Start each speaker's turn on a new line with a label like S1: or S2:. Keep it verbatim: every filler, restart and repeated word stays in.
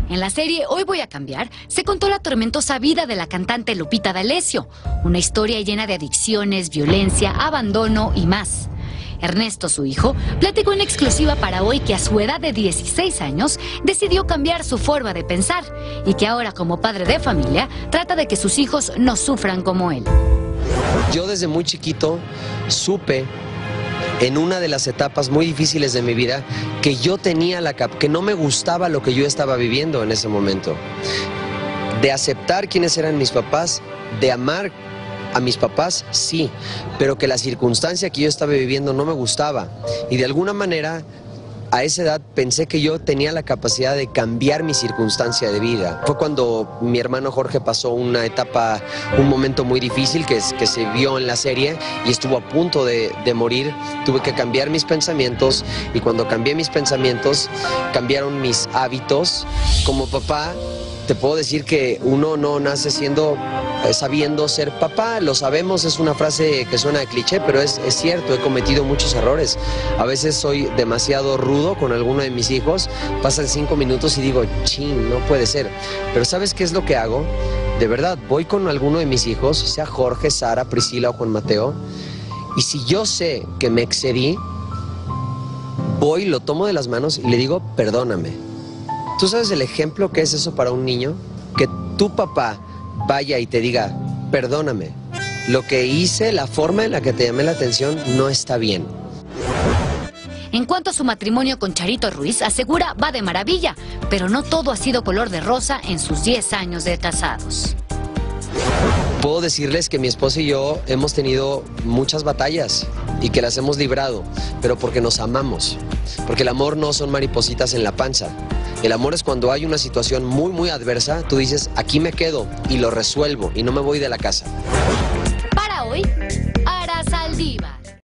S1: En la serie Hoy Voy a Cambiar, se contó la tormentosa vida de la cantante Lupita D'Alessio, una historia llena de adicciones, violencia, abandono y más. Ernesto, su hijo, platicó en exclusiva para Hoy que a su edad de dieciséis años decidió cambiar su forma de pensar y que ahora, como padre de familia, trata de que sus hijos no sufran como él.
S2: Yo desde muy chiquito supe, en una de las etapas muy difíciles de mi vida, que yo tenía la cap que no me gustaba lo que yo estaba viviendo en ese momento. De aceptar quiénes eran mis papás, de amar a mis papás, sí, pero que la circunstancia que yo estaba viviendo no me gustaba. Y de alguna manera, a esa edad pensé que yo tenía la capacidad de cambiar mi circunstancia de vida. Fue cuando mi hermano Jorge pasó una etapa, un momento muy difícil que, que se vio en la serie y estuvo a punto de, de morir. Tuve que cambiar mis pensamientos y cuando cambié mis pensamientos, cambiaron mis hábitos. Como papá, te puedo decir que uno no nace siendo, eh, sabiendo ser papá, lo sabemos, es una frase que suena de cliché, pero es, es cierto, he cometido muchos errores. A veces soy demasiado rudo con alguno de mis hijos, pasan cinco minutos y digo, chin, no puede ser. Pero ¿sabes qué es lo que hago? De verdad, voy con alguno de mis hijos, sea Jorge, Sara, Priscila o Juan Mateo, y si yo sé que me excedí, voy, lo tomo de las manos y le digo, perdóname. ¿Tú sabes el ejemplo que es eso para un niño? Que tu papá vaya y te diga, perdóname, lo que hice, la forma en la que te llamé la atención no está bien.
S1: En cuanto a su matrimonio con Charito Ruiz, asegura va de maravilla, pero no todo ha sido color de rosa en sus diez años de casados.
S2: Puedo decirles que mi esposa y yo hemos tenido muchas batallas y que las hemos librado, pero porque nos amamos, porque el amor no son maripositas en la panza. El amor es cuando hay una situación muy muy adversa, tú dices, aquí me quedo y lo resuelvo y no me voy de la casa.